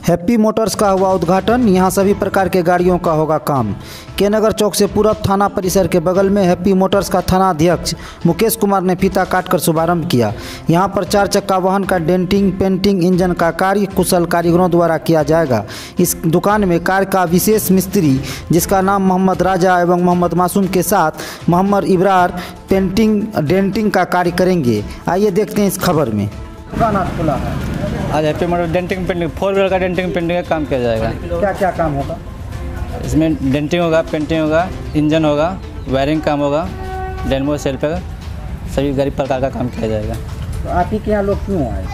Happy Motors का हुआ उद्घाटन। यहां सभी प्रकार के गाड़ियों का होगा काम। के नगर चौक से पूरब थाना परिसर के बगल में हैप्पी मोटर्स का थाना अध्यक्ष मुकेश कुमार ने फीता काटकर शुभारंभ किया। यहां पर 4 चक्का वाहन का डेंटिंग, पेंटिंग, इंजन का कार्य कुशल कारीगरों द्वारा किया जाएगा। इस दुकान में कार का विशेष मिस्त्री, जिसका नाम मोहम्मद राजा एवं मोहम्मद मासूम के साथ मोहम्मद इब्रार पेंटिंग डेंटिंग का कार्य करेंगे। आइए देखते हैं इस खबर में। दुकान आज खुला है। आज happy motor denting painting 4 wheeler का डेंटिंग पेंटिंग का काम किया जाएगा। क्या क्या काम होगा इसमें? डेंटिंग होगा, पेंटिंग होगा, इंजन होगा, वायरिंग काम होगा, डेनमो सेल पे सभी गरीब प्रकार का काम किया जाएगा। तो आप ही के यहाँ लोग क्यों आए?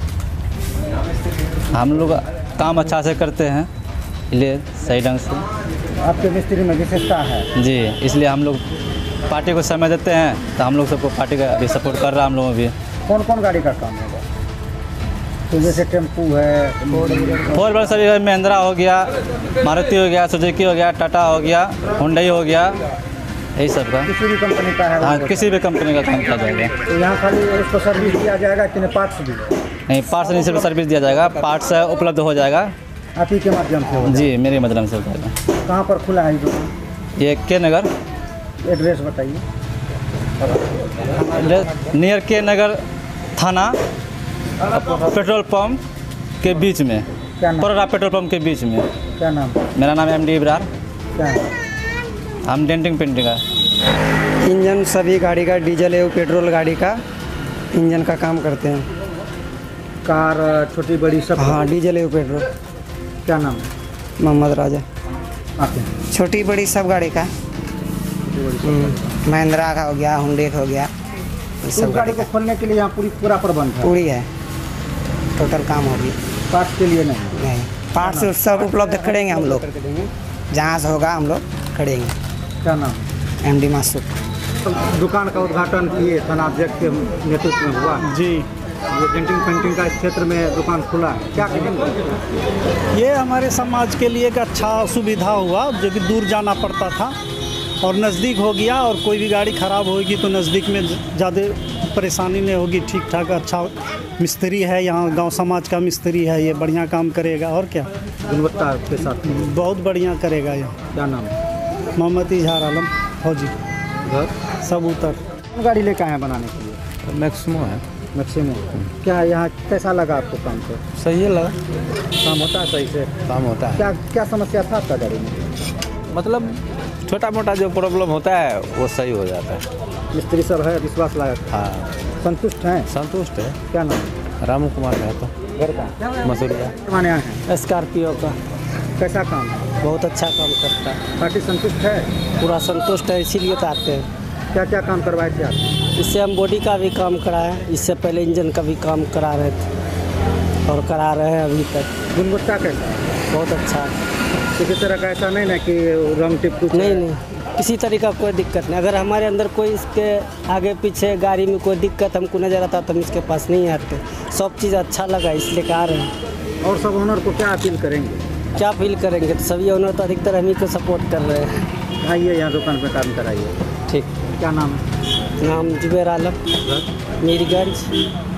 हम लोग काम अच्छा से करते हैं, इसलिए सही ढंग से। आपके मिस्त्री में विशेषता है जी, इसलिए हम लोग पार्टी को समय देते हैं, तो हम लोग सबको पार्टी का भी सपोर्ट कर रहा है। हम लोगों भी कौन कौन गाड़ी का काम होगा? तो जैसे टेम्पू है, 4 व्हीलर सभी, महिंद्रा हो गया, मारुति हो गया, सुजुकी हो गया, टाटा हो गया, हुंडई हो गया, यही सब का। किसी भी कंपनी का है? हाँ, किसी भी कंपनी का काम किया जाएगा। तो यहाँ खाली उसको सर्विस दिया जाएगा कि नहीं पार्ट्स भी? नहीं, पार्ट्स नहीं, सिर्फ सर्विस दिया जाएगा। पार्ट्स उपलब्ध हो जाएगा आप ही के माध्यम से होगा? जी, मेरे माध्यम से हो जाएगा। कहाँ पर खुला है दुकान? ये के नगर, एड्रेस बताइए। नियर के नगर थाना, पेट्रोल पंप के बीच में, क्या नाम? परोरा पेट्रोल पंप के बीच में। क्या नाम? मेरा नाम MD इब्रार। क्या नाम? हम डेंटिंग पेंटिंग का इंजन सभी गाड़ी का, डीजल एवं पेट्रोल गाड़ी का इंजन का काम करते हैं। कार छोटी बड़ी सब? हाँ, डीजल एवं पेट्रोल। क्या नाम? मोहम्मद राजा। आपके छोटी बड़ी सब गाड़ी का, महिंद्रा का हो गया, हुंडई का हो गया, ये सब गाड़ी को खोलने के लिए यहाँ पूरा प्रबंध है? पूरी है, टोटल काम होगी। पार्ट्स के लिए नहीं? पार्ट्स सब उपलब्ध करेंगे हम लोग, जहाँ से होगा हम लोग करेंगे। क्या नाम? MD मासूम। दुकान का उद्घाटन किए थाना अध्यक्ष के नेतृत्व में हुआ जी। ये डेंटिंग पेंटिंग का इस क्षेत्र में दुकान खुला है, क्या कहेंगे? ये हमारे समाज के लिए एक अच्छा सुविधा हुआ, जो कि दूर जाना पड़ता था और नज़दीक हो गया। और कोई भी गाड़ी ख़राब होगी तो नज़दीक में ज़्यादा परेशानी नहीं होगी। ठीक ठाक अच्छा मिस्त्री है यहाँ, गांव समाज का मिस्त्री है, ये बढ़िया काम करेगा। और क्या गुणवत्ता के साथ बहुत बढ़िया करेगा यहाँ। क्या नाम? मोहम्मद इजहार आलम फौजी। घर सब उतर गाड़ी लेकर आए हैं बनाने के लिए? मैक्सिमो है। मैक्सिमम। क्या यहाँ कैसा लगा आपको काम को? सही है, लगा काम होता है सही से? काम होता है। क्या क्या समस्या था आपका गाड़ी में? मतलब छोटा मोटा जो प्रॉब्लम होता है वो सही हो जाता है। मिस्त्री सब है विश्वास लायक? हाँ, संतुष्ट हैं? संतुष्ट है। क्या नाम? रामू कुमार है तो घर का मसूरिया। माने आए हैं? स्कॉर्पियो का कैसा काम? बहुत अच्छा काम करता है, पार्टी संतुष्ट है? पूरा संतुष्ट है, इसीलिए तो आते हैं। क्या क्या काम करवाए थे आप? इससे हम बॉडी का भी काम कराए, इससे पहले इंजन का भी काम करा रहे थे और करा रहे हैं अभी तक। गुणवत्ता कैसा? बहुत अच्छा है। किसी तरह का ऐसा नहीं ना कि रंग टिप कुछ? नहीं, किसी तरीका कोई दिक्कत नहीं। अगर हमारे अंदर कोई इसके आगे पीछे गाड़ी में कोई दिक्कत हमको नज़र आता तो हम इसके पास नहीं आते। सब चीज़ अच्छा लगा इसलिए आ रहे हैं। और सब ओनर को क्या अपील करेंगे? क्या फील करेंगे? तो सभी ओनर तो अधिकतर हम ही को सपोर्ट कर रहे हैं। आइए यहाँ दुकान पे काम कराइए। ठीक। क्या नाम है? नाम जुबैर आलम, मीरगंज।